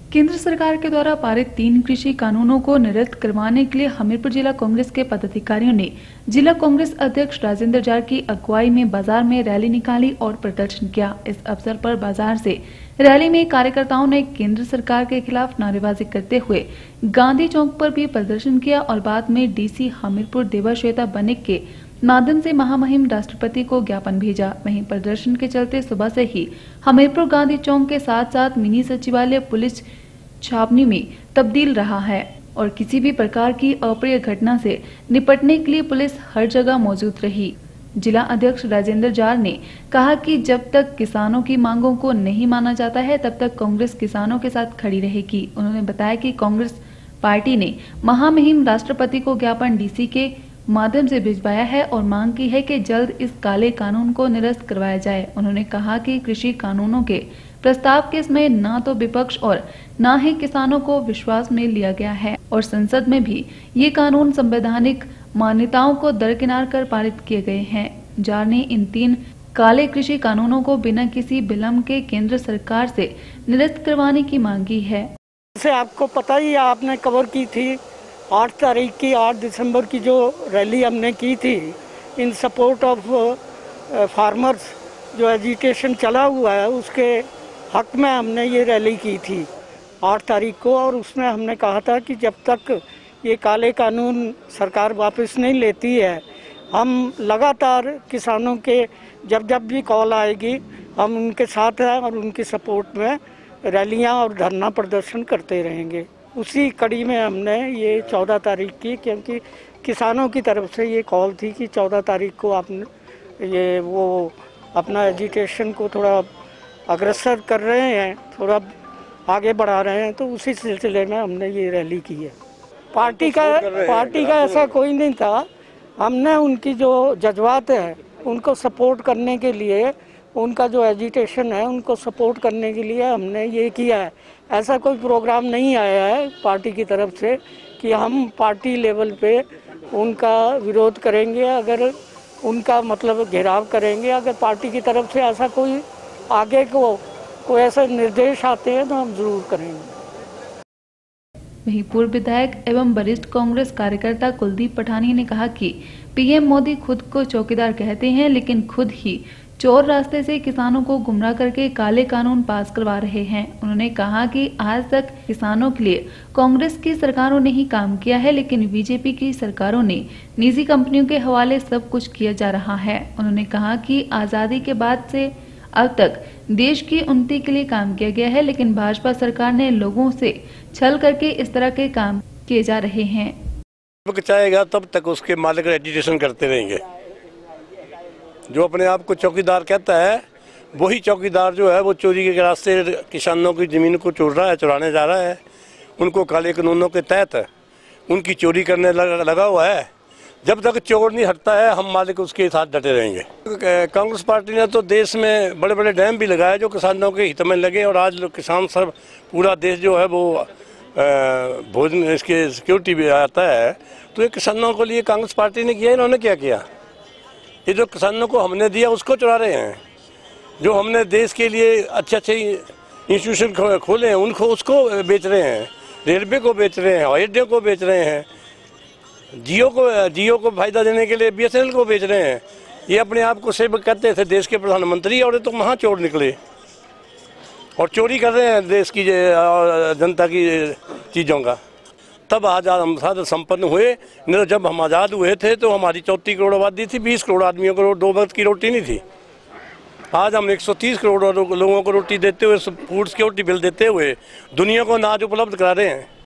केंद्र सरकार के द्वारा पारित 3 कृषि कानूनों को निरस्त करवाने के लिए हमीरपुर जिला कांग्रेस के पदाधिकारियों ने जिला कांग्रेस अध्यक्ष राजेंद्र जार की अगुवाई में बाजार में रैली निकाली और प्रदर्शन किया। इस अवसर पर बाजार से रैली में कार्यकर्ताओं ने केंद्र सरकार के खिलाफ नारेबाजी करते हुए गांधी चौक पर भी प्रदर्शन किया और बाद में डीसी हमीरपुर देवाश्वेता बनिक के माध्यम से महामहिम राष्ट्रपति को ज्ञापन भेजा। वहीं प्रदर्शन के चलते सुबह से ही हमीरपुर गांधी चौक के साथ साथ मिनी सचिवालय पुलिस छावनी में तब्दील रहा है और किसी भी प्रकार की अप्रिय घटना से निपटने के लिए पुलिस हर जगह मौजूद रही। जिला अध्यक्ष राजेंद्र जार ने कहा कि जब तक किसानों की मांगों को नहीं माना जाता है तब तक कांग्रेस किसानों के साथ खड़ी रहेगी। उन्होंने बताया कि कांग्रेस पार्टी ने महामहिम राष्ट्रपति को ज्ञापन डीसी के माध्यम से भिजवाया है और मांग की है कि जल्द इस काले कानून को निरस्त करवाया जाए। उन्होंने कहा कि कृषि कानूनों के प्रस्ताव के समय न तो विपक्ष और न ही किसानों को विश्वास में लिया गया है और संसद में भी ये कानून संवैधानिक मान्यताओं को दरकिनार कर पारित किए गए हैं। जार ने इन 3 काले कृषि कानूनों को बिना किसी विलंब के केंद्र सरकार से निरस्त करवाने की मांग की है। जैसे आपको पता ही आपने कवर की थी 8 दिसंबर की जो रैली हमने की थी इन सपोर्ट ऑफ फार्मर्स, जो एजिटेशन चला हुआ है उसके हक में हमने ये रैली की थी 8 तारीख को। और उसमें हमने कहा था कि जब तक ये काले कानून सरकार वापस नहीं लेती है हम लगातार किसानों के जब भी कॉल आएगी हम उनके साथ हैं और उनकी सपोर्ट में रैलियां और धरना प्रदर्शन करते रहेंगे। उसी कड़ी में हमने ये 14 तारीख की, क्योंकि किसानों की तरफ से ये कॉल थी कि 14 तारीख को आपने ये वो अपना एजिटेशन को थोड़ा अग्रसर कर रहे हैं, थोड़ा आगे बढ़ा रहे हैं, तो उसी सिलसिले में हमने ये रैली की है। पार्टी का ऐसा कोई नहीं था। हमने उनकी जो जज्बात है उनको सपोर्ट करने के लिए, उनका जो एजिटेशन है उनको सपोर्ट करने के लिए हमने ये किया है। ऐसा कोई प्रोग्राम नहीं आया है पार्टी की तरफ से कि हम पार्टी लेवल पे उनका विरोध करेंगे, अगर उनका मतलब घेराव करेंगे। अगर पार्टी की तरफ से ऐसा कोई आगे को कोई ऐसे निर्देश आते हैं तो हम जरूर करेंगे। वहीं पूर्व विधायक एवं वरिष्ठ कांग्रेस कार्यकर्ता कुलदीप पठानिया ने कहा कि पीएम मोदी खुद को चौकीदार कहते हैं लेकिन खुद ही चोर रास्ते से किसानों को गुमराह करके काले कानून पास करवा रहे हैं। उन्होंने कहा कि आज तक किसानों के लिए कांग्रेस की सरकारों ने ही काम किया है, लेकिन बीजेपी की सरकारों ने निजी कंपनियों के हवाले सब कुछ किया जा रहा है। उन्होंने कहा कि आजादी के बाद से अब तक देश की उन्नति के लिए काम किया गया है, लेकिन भाजपा सरकार ने लोगों से छल करके इस तरह के काम किए जा रहे हैं। चाहेगा तब तक उसके मालिक एजिटेशन करते रहेंगे। जो अपने आप को चौकीदार कहता है वही चौकीदार जो है वो चोरी के रास्ते किसानों की ज़मीन को चोर रहा है, चुराने जा रहा है। उनको काले कानूनों के तहत उनकी चोरी करने लगा हुआ है। जब तक चोर नहीं हटता है हम मालिक उसके साथ डटे रहेंगे। कांग्रेस पार्टी ने तो देश में बड़े बड़े डैम भी लगाए जो किसानों के हित में लगे, और आज किसान सब पूरा देश जो है वो भोजन इसके सिक्योरिटी भी आता है। तो ये किसानों के लिए कांग्रेस पार्टी ने किया। इन्होंने क्या किया? ये जो किसानों को हमने दिया उसको चुरा रहे हैं। जो हमने देश के लिए अच्छे इंस्टीट्यूशन खोले हैं उनको उसको बेच रहे हैं। रेलवे को बेच रहे हैं, हवाई अड्डे को बेच रहे हैं, जियो को फायदा देने के लिए BSNL को बेच रहे हैं। ये अपने आप को सेवक कहते थे देश के प्रधानमंत्री, और ये तो महा चोर निकले और चोरी कर रहे हैं देश की जनता की चीज़ों का। तब आज़ाद हम साथ संपन्न हुए। नहीं तो जब हम आज़ाद हुए थे तो हमारी 34 करोड़ आबादी थी, 20 करोड़ आदमियों को 2 वक्त की रोटी नहीं थी। आज हम 130 करोड़ लोगों को रोटी देते हुए, फूड सिक्योरिटी बिल देते हुए दुनिया को अनाज उपलब्ध करा रहे हैं।